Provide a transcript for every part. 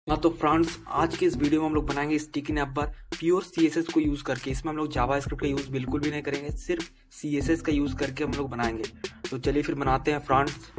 हाँ तो फ्रेंड्स, आज के इस वीडियो में हम लोग बनाएंगे sticky nav bar pure CSS को यूज करके। इसमें हम लोग जावास्क्रिप्ट का यूज बिल्कुल भी नहीं करेंगे, सिर्फ सीएसएस का यूज करके हम लोग बनाएंगे। तो चलिए फिर बनाते हैं फ्रेंड्स।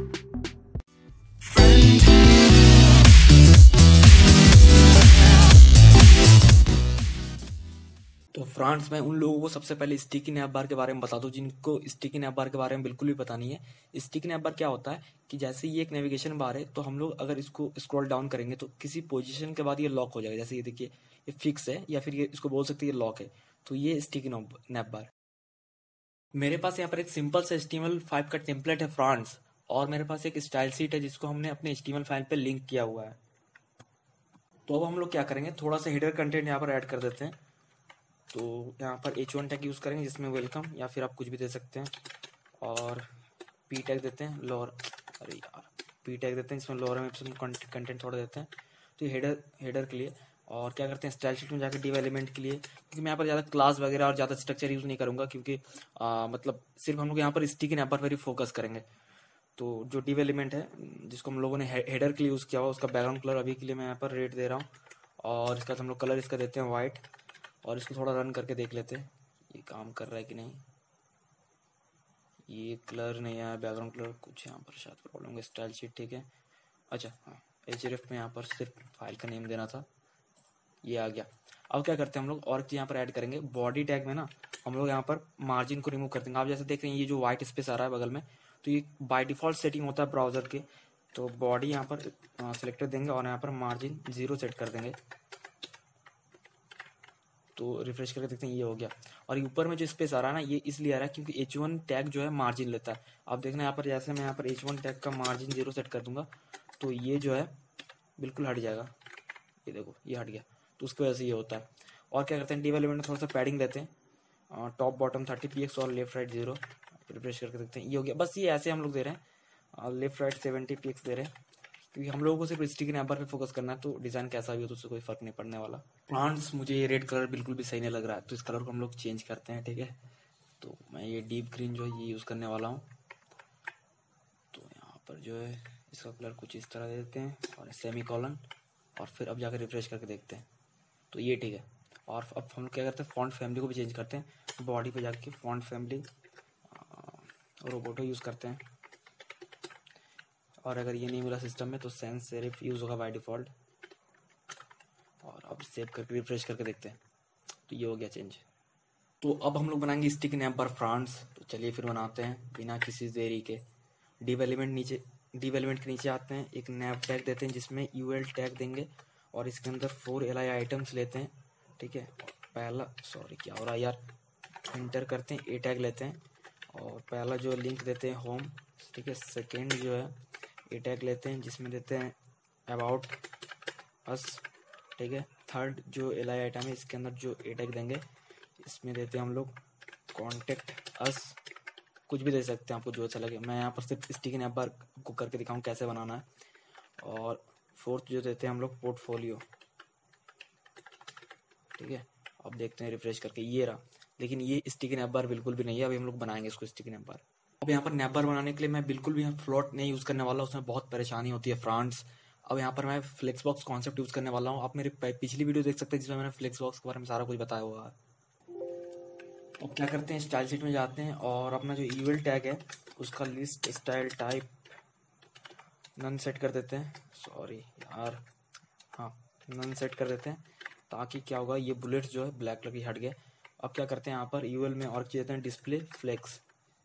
तो फ्रेंड्स, मैं उन लोगों को सबसे पहले स्टिकी नैप बार के बारे में बता दूं जिनको स्टिकी नैप बार के बारे में बिल्कुल भी पता नहीं है। स्टिकी नैप बार क्या होता है कि जैसे ये एक नेविगेशन बार है, तो हम लोग अगर इसको स्क्रॉल डाउन करेंगे तो किसी पोजीशन के बाद ये लॉक हो जाएगा। जैसे ये देखिए, ये फिक्स है या फिर ये इसको बोल सकते हैं ये लॉक है। तो ये स्टिकी नैप बार। मेरे पास यहाँ पर एक सिंपल सा HTML5 का टेम्पलेट है फ्रेंड्स, और मेरे पास एक स्टाइल शीट है जिसको हमने अपने HTML फाइल पे लिंक किया हुआ है। तो अब हम लोग क्या करेंगे, थोड़ा सा हेडर कंटेंट यहाँ पर ऐड कर देते हैं। तो यहाँ पर H1 टैग यूज़ करेंगे जिसमें वेलकम या फिर आप कुछ भी दे सकते हैं, और P टैग देते हैं लोअर, अरे यार P टैग देते हैं जिसमें लोअर में कंटेंट थोड़ा देते हैं। तो ये हेडर के लिए। और क्या करते हैं, स्टाइल शीट में जाकर डिव एलिमेंट के लिए, क्योंकि मैं यहाँ पर ज़्यादा क्लास वगैरह और ज़्यादा स्ट्रक्चर यूज़ नहीं करूँगा, क्योंकि मतलब सिर्फ हम लोग यहाँ पर स्टिकी नैप पर ही फोकस करेंगे। तो जो डिव एलिमेंट है जिसको हम लोगों ने हेडर के लिए यूज़ किया हुआ, उसका बैकग्राउंड कलर अभी के लिए मैं यहाँ पर रेड दे रहा हूँ, और इसका हम लोग कलर इसका देते हैं वाइट। और इसको थोड़ा रन करके देख लेते हैं ये काम कर रहा है कि नहीं। ये कलर नहीं आया, बैकग्राउंड कलर कुछ यहाँ पर शायद प्रॉब्लम है। स्टाइल शीट ठीक है, अच्छा हाँ, href में यहाँ पर सिर्फ फाइल का नेम देना था, ये आ गया। अब क्या करते हैं हम लोग, और यहाँ पर ऐड करेंगे बॉडी टैग में ना, हम लोग यहाँ पर मार्जिन को रिमूव कर देंगे। आप जैसे देख रहे हैं ये जो व्हाइट स्पेस आ रहा है बगल में, तो ये बाय डिफॉल्ट सेटिंग होता है ब्राउजर के। तो बॉडी यहाँ पर सिलेक्ट देंगे और यहाँ पर मार्जिन 0 सेट कर देंगे। तो रिफ्रेश करके देखते हैं, ये हो गया। और ऊपर में जो स्पेस आ रहा है ना, ये इसलिए आ रहा है क्योंकि H1 टैग जो है मार्जिन लेता है। आप देखना यहाँ पर, जैसे मैं यहाँ पर H1 टैग का मार्जिन 0 सेट कर दूंगा तो ये जो है बिल्कुल हट जाएगा। ये देखो ये हट गया, तो उसकी वजह से ये होता है। और क्या करते हैं, डिव एलिमेंट में थोड़ा सा पैडिंग देते हैं, टॉप बॉटम 30 px और लेफ्ट राइट 0। रिफ्रेश करके देखते हैं, ये हो गया। बस ये ऐसे हम लोग दे रहे हैं, लेफ्ट राइट 70 px दे रहे हैं, क्योंकि हम लोगों को सिर्फ स्टिकी नैप बार पे फोकस करना है। तो डिज़ाइन कैसा भी हो तो उससे कोई फर्क नहीं पड़ने वाला। प्लांट्स, मुझे ये रेड कलर बिल्कुल भी सही नहीं लग रहा है, तो इस कलर को हम लोग चेंज करते हैं, ठीक है। तो मैं ये डीप ग्रीन जो है ये यूज़ करने वाला हूँ। तो यहाँ पर जो है इसका कलर कुछ इस तरह दे देते हैं, और सेमी कॉलन, और फिर अब जाकर रिफ्रेश करके देखते हैं तो ये ठीक है। और अब हम लोग क्या करते हैं, फॉन्ट फैमिली को भी चेंज करते हैं। बॉडी पे जाके फॉन्ट फैमिली रोबोटो यूज़ करते हैं, और अगर ये नहीं मिला सिस्टम में तो सेंस सेरिफ यूज़ होगा बाय डिफ़ॉल्ट। और अब सेव करके रिफ्रेश करके देखते हैं तो ये हो गया चेंज। तो अब हम लोग बनाएंगे स्टिकी नैप बार फ्रेंड्स। तो चलिए फिर बनाते हैं बिना किसी देरी के। डिव एलिमेंट के नीचे आते हैं, एक नैप टैग देते हैं जिसमें यूएल टैग देंगे, और इसके अंदर 4 li आइटम्स लेते हैं, ठीक है। पहला, सॉरी क्या हो रहा है यार, इंटर करते हैं, ए टैग लेते हैं, और पहला जो लिंक देते हैं होम, ठीक है। सेकेंड जो है ए टैग लेते हैं जिसमें देते हैं अबाउट अस, ठीक है। थर्ड जो li आइटम है इसके अंदर जो ए टैग देंगे इसमें देते हैं हम लोग कॉन्टेक्ट अस, कुछ भी दे सकते हैं आपको जो अच्छा लगे। मैं यहाँ पर सिर्फ स्टिकी नैप बार को करके दिखाऊँ कैसे बनाना है। और फोर्थ जो देते हैं हम लोग पोर्टफोलियो, ठीक है। अब देखते हैं रिफ्रेश करके, ये रहा। लेकिन ये स्टिकी नैप बार बिल्कुल भी नहीं है, अभी हम लोग बनाएंगे इसको स्टिकी नैप बार। अब यहाँ पर नैप बार बनाने के लिए मैं बिल्कुल भी यहाँ फ्लोट नहीं यूज़ करने वाला, उसमें बहुत परेशानी होती है फ्रेंड्स। अब यहाँ पर मैं फ्लेक्स बॉक्स कॉन्सेप्ट यूज़ करने वाला हूँ। आप मेरी पिछली वीडियो देख सकते हैं जिसमें मैंने फ्लेक्स बॉक्स के बारे में सारा कुछ बताया हुआ है। अब क्या करते हैं, स्टाइल शीट में जाते हैं और अपना जो यूएल टैग है उसका list style type none set कर देते हैं। सॉरी यार, हाँ नन सेट कर देते हैं, ताकि क्या होगा, ये बुलेट्स जो है ब्लैक कलर की हट गए। अब क्या करते हैं, यहाँ पर यूएल में और देते हैं डिस्प्ले फ्लेक्स,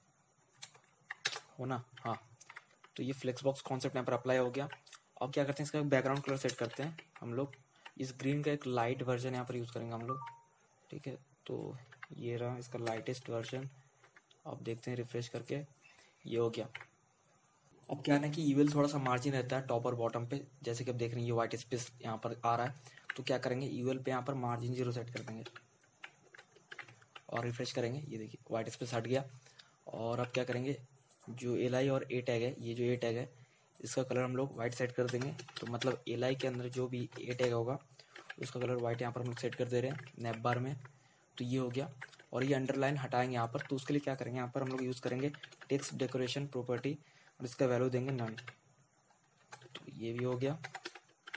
हो ना, हाँ। तो ये फ्लेक्स बॉक्स कॉन्सेप्ट यहाँ पर अप्लाई हो गया। अब क्या करते हैं, इसका बैकग्राउंड कलर सेट करते हैं हम लोग। इस ग्रीन का एक लाइट वर्जन यहाँ पर यूज़ करेंगे हम लोग, ठीक है। तो ये रहा इसका लाइटेस्ट वर्जन। अब देखते हैं रिफ्रेश करके, ये हो गया। अब क्या है ना कि यूएल थोड़ा सा मार्जिन रहता है टॉप और बॉटम पे, जैसे कि अब देख रहे हैं ये वाइट स्पेस यहाँ पर आ रहा है। तो क्या करेंगे, यूएल पे यहाँ पर मार्जिन 0 सेट कर देंगे और रिफ्रेश करेंगे, ये देखिए वाइट स्पेस हट गया। और अब क्या करेंगे, जो एल और ए टैग है, ये जो ए टैग है इसका कलर हम लोग वाइट सेट कर देंगे। तो मतलब एल के अंदर जो भी ए टैग होगा उसका कलर वाइट यहाँ पर हम लोग सेट कर दे रहे हैं नैप बार में। तो ये हो गया। और ये अंडरलाइन हटाएंगे यहाँ पर, तो उसके लिए क्या करेंगे, यहाँ पर हम लोग यूज़ करेंगे टेक्स्ट डेकोरेशन प्रॉपर्टी, और इसका वैल्यू देंगे नन। तो ये भी हो गया।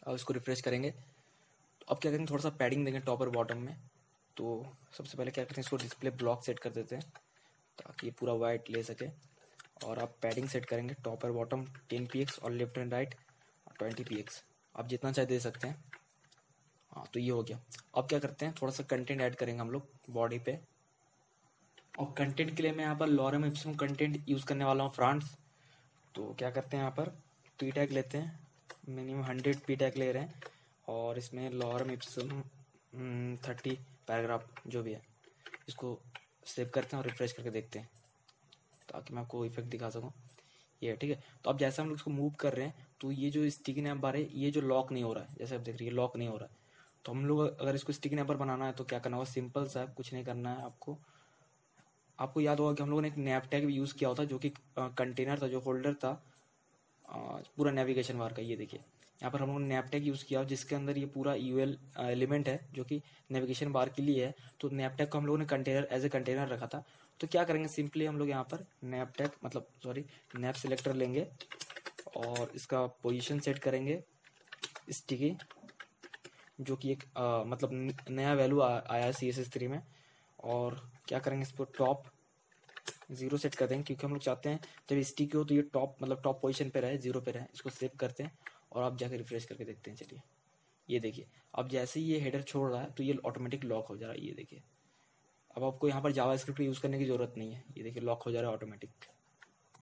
और इसको रिफ्रेश करेंगे तो अब क्या करेंगे, थोड़ा सा पैडिंग देंगे टॉप और बॉटम में। तो सबसे पहले क्या करते हैं, इसको डिस्प्ले ब्लॉक सेट कर देते हैं ताकि ये पूरा वाइट ले सके। और आप पैडिंग सेट करेंगे टॉप और बॉटम 10 px और लेफ्ट एंड राइट 20 px, आप जितना चाहे दे सकते हैं। हाँ, तो ये हो गया। अब क्या करते हैं, थोड़ा सा कंटेंट ऐड करेंगे हम लोग बॉडी पे। और कंटेंट के लिए मैं यहाँ पर लॉरम इप्सम कंटेंट यूज़ करने वाला हूँ फ्रांस। तो क्या करते हैं, यहाँ पर पी टैग लेते हैं, मिनिमम 100 पी टैग ले रहे हैं और इसमें लॉरम इप्सम 30 पैराग्राफ जो भी है इसको सेव करते हैं और रिफ्रेश करके देखते हैं ताकि मैं आपको इफेक्ट दिखा सकूँ। ये ठीक है। तो अब जैसे हम लोग इसको मूव कर रहे हैं तो ये जो स्टिकी नैप बार है ये जो लॉक नहीं हो रहा है, जैसे आप देख रही है लॉक नहीं हो रहा है। तो हम लोग अगर इसको स्टिकी नैप बार बनाना है तो क्या करना होगा, सिंपल सा है, कुछ नहीं करना है आपको। आपको याद होगा कि हम लोगों ने एक नैप टैग भी यूज़ किया होता जो कि कंटेनर था, जो होल्डर था पूरा नेविगेशन बार का। ये देखिए यहाँ पर हम लोगों ने नैप टैग यूज़ किया जिसके अंदर ये पूरा यूएल एलिमेंट है जो कि नेविगेशन बार के लिए है। तो नैप टैग को हम लोगों ने कंटेनर एज ए कंटेनर रखा था। तो क्या करेंगे, सिंपली हम लोग यहाँ पर नैप टैग मतलब नैप सिलेक्टर लेंगे और इसका पोजीशन सेट करेंगे स्टिकी, जो कि एक नया वैल्यू आया है CSS3 में। और क्या करेंगे, इसको टॉप 0 सेट कर देंगे क्योंकि हम लोग चाहते हैं जब स्टिकी हो तो ये टॉप पोजीशन पे रहे, 0 पे रहे। इसको सेव करते हैं और आप जाकर रिफ्रेश करके देखते हैं। चलिए ये देखिए, अब जैसे ही ये हेडर छोड़ रहा है तो ये ऑटोमेटिक लॉक हो जा रहा है। ये देखिए, अब आपको यहाँ पर जावास्क्रिप्ट यूज़ करने की ज़रूरत नहीं है। ये देखिए लॉक हो जा रहा है ऑटोमेटिक।